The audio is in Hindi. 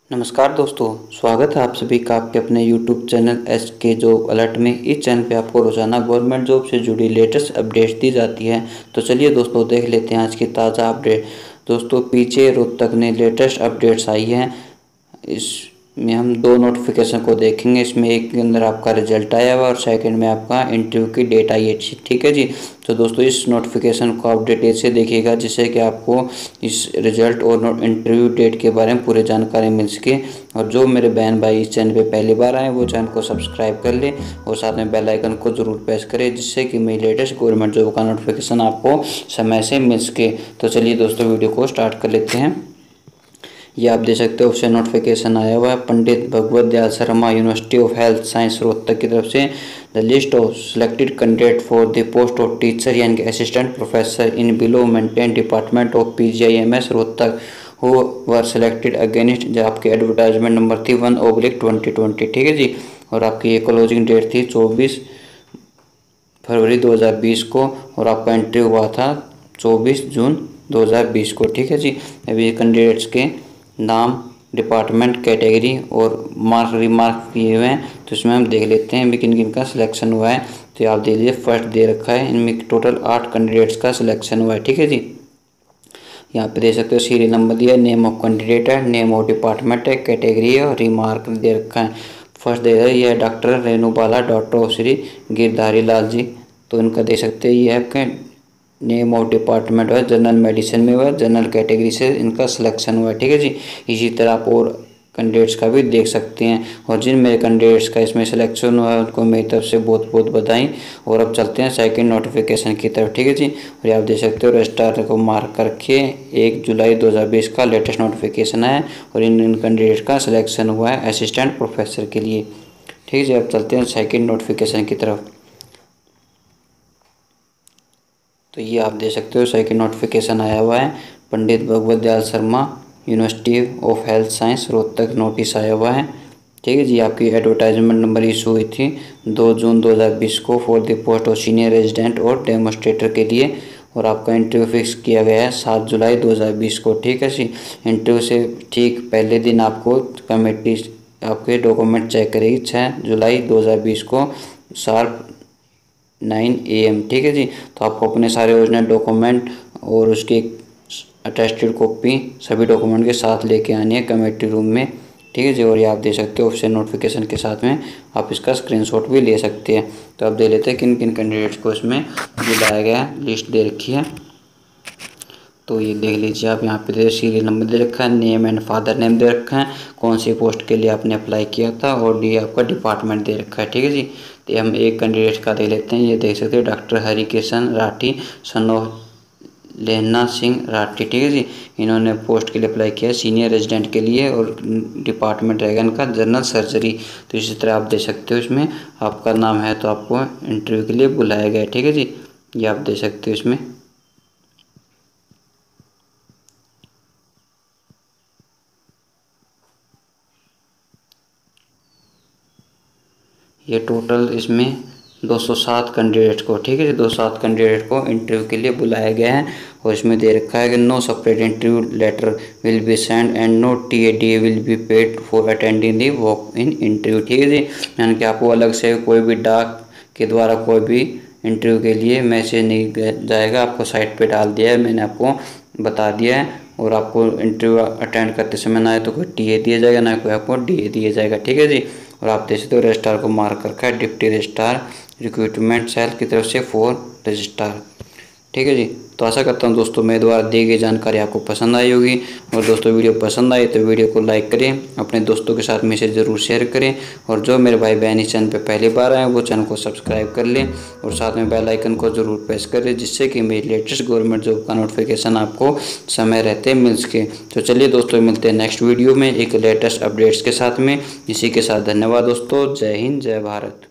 नमस्कार दोस्तों, स्वागत है आप सभी का आपके अपने YouTube channel SK job alert में। इस चैनल पे आपको रोजाना गवर्नमेंट जॉब से जुड़ी लेटेस्ट अपडेट्स दी जाती है। तो चलिए दोस्तों देख लेते हैं आज की ताज़ा अपडेट। दोस्तों पीछे रोहतक ने लेटेस्ट अपडेट्स आई हैं, इसमें हम दो नोटिफिकेशन को देखेंगे। इसमें एक के अंदर आपका रिजल्ट आया हुआ और सेकंड में आपका इंटरव्यू की डेट आई है। ठीक है जी। तो दोस्तों इस नोटिफिकेशन को आप डिटेल से देखिएगा, जिससे कि आपको इस रिजल्ट और इंटरव्यू डेट के बारे में पूरी जानकारी मिल सके। और जो मेरे बहन भाई इस चैनल पे पहली बार आए वो चैनल को सब्सक्राइब कर ले और साथ में बेल आइकन को ज़रूर प्रेस करें, जिससे कि मेरी लेटेस्ट गवर्नमेंट जॉब का नोटिफिकेशन आपको समय से मिल सके। तो चलिए दोस्तों वीडियो को स्टार्ट कर लेते हैं। ये आप देख सकते हो ऑप्शन नोटिफिकेशन आया हुआ है Pandit Bhagwat Dayal Sharma university of health science Rohtak की तरफ से। The list of selected candidate for the post of teacher यानी कि assistant professor in below mentioned department of PGIMS Rohtak who were selected against, जो आपकी एडवर्टाइजमेंट नंबर थी 1/2020। ठीक है जी। और आपकी ये क्लोजिंग डेट थी 24 फरवरी 2020 को और आपका इंटरव्यू हुआ था 24 जून 2020 को। ठीक है जी। अभी कैंडिडेट्स के नाम, डिपार्टमेंट, कैटेगरी और रिमार्क किए हुए हैं। तो इसमें हम देख लेते हैं किन किन का सिलेक्शन हुआ है। तो आप देख लीजिए फर्स्ट दे रखा है, इनमें टोटल 8 कैंडिडेट्स का सिलेक्शन हुआ है। ठीक है जी। यहाँ पे देख सकते हो सीरियल नंबर दिया है, नेम ऑफ कैंडिडेट है, नेम ऑफ डिपार्टमेंट है, कैटेगरी है और रिमार्क दे रखा है। फर्स्ट दे रहा है यह doctor Renubala, daughter of Shri Girdhari Lal ji. तो इनका देख सकते हैं ये आपके नेम ऑफ डिपार्टमेंट है, जनरल मेडिसिन में हुआ, जनरल कैटेगरी से इनका सिलेक्शन हुआ है। ठीक है जी। इसी तरह आप और कैंडिडेट्स का भी देख सकते हैं। और जिन मेरे कैंडिडेट्स का इसमें सिलेक्शन हुआ है उनको मेरी तरफ से बहुत बहुत बधाई। और अब चलते हैं सेकंड नोटिफिकेशन की तरफ। ठीक है जी। और ये आप देख सकते हो रजिस्ट्रार को मार्क करके 1 जुलाई 2020 का लेटेस्ट नोटिफिकेशन है और इन कैंडिडेट का सिलेक्शन हुआ है असिस्टेंट प्रोफेसर के लिए। ठीक है जी। अब चलते हैं सेकेंड नोटिफिकेशन की तरफ। तो ये आप देख सकते हो सेकंड नोटिफिकेशन आया हुआ है Pandit Bhagwat Dayal Sharma university of health science Rohtak notice आया हुआ है। ठीक है जी। आपकी एडवर्टाइजमेंट नंबर इशू हुई थी 2 जून 2020 को for the post of senior resident और डेमोस्ट्रेटर के लिए। और आपका इंटरव्यू फिक्स किया गया है 7 जुलाई 2020 को। ठीक है जी। इंटरव्यू से ठीक पहले दिन आपको कमेटी आपके डॉक्यूमेंट चेक करेगी 6 जुलाई 2020 को शार्प 9 AM। ठीक है जी। तो आपको अपने सारे ओरिजिनल डॉक्यूमेंट और उसकी अटेस्टेड कॉपी सभी डॉक्यूमेंट के साथ लेके आनी है कमेटी रूम में। ठीक है जी। और ये आप दे सकते हो ऑप्शन नोटिफिकेशन के साथ में आप इसका स्क्रीनशॉट भी ले सकते हैं। तो आप दे लेते हैं किन किन कैंडिडेट्स को इसमें बुलाया गया है, लिस्ट दे रखी है। तो ये देख लीजिए आप, यहाँ पे सीरियल नंबर दे रखा है, नेम एंड फादर नेम दे रखा है, कौन सी पोस्ट के लिए आपने अप्लाई किया था और ये आपका डिपार्टमेंट दे रखा है। ठीक है जी। तो हम एक कैंडिडेट का दे लेते हैं। ये देख सकते हैं doctor Harikishan Rathi, son of Lehna Singh Rathi. ठीक है जी। इन्होंने पोस्ट के लिए अप्लाई किया है सीनियर रेजिडेंट के लिए और डिपार्टमेंट रहेगा इनका जनरल सर्जरी। तो इसी तरह आप दे सकते हो, इसमें आपका नाम है तो आपको इंटरव्यू के लिए बुलाया गया है। ठीक है जी। ये आप दे सकते हो इसमें। ये टोटल इसमें 207 कैंडिडेट को, ठीक है जी, 207 कैंडिडेट को इंटरव्यू के लिए बुलाया गया है। और इसमें दे रखा है कि no separate interview letter will be send and no TAD will be paid for attending the walk in interview. ठीक है जी। यानी कि आपको अलग से कोई भी डाक के द्वारा कोई भी इंटरव्यू के लिए मैसेज नहीं जाएगा, आपको साइट पे डाल दिया है, मैंने आपको बता दिया है। और आपको इंटरव्यू अटेंड करते समय ना तो कोई TA दिया जाएगा ना कोई आपको DA दिया जाएगा। ठीक है जी। और आप देख सकते हो रजिस्ट्रार को मार्क रखा है डिप्टी रजिस्ट्रार रिक्रूटमेंट सेल की तरफ से 4 रजिस्ट्रार। ठीक है जी। तो आशा करता हूँ दोस्तों मेरे द्वारा दी गई जानकारी आपको पसंद आई होगी। और दोस्तों वीडियो पसंद आई तो वीडियो को लाइक करें, अपने दोस्तों के साथ में इसे ज़रूर शेयर करें। और जो मेरे भाई बहन इस चैनल पर पहली बार आए वो चैनल को सब्सक्राइब कर लें और साथ में बेल आइकन को ज़रूर प्रेस करें, जिससे कि मेरी लेटेस्ट गवर्नमेंट जॉब का नोटिफिकेशन आपको समय रहते मिल सके। तो चलिए दोस्तों मिलते हैं नेक्स्ट वीडियो में एक लेटेस्ट अपडेट्स के साथ में। इसी के साथ धन्यवाद दोस्तों। जय हिंद, जय भारत।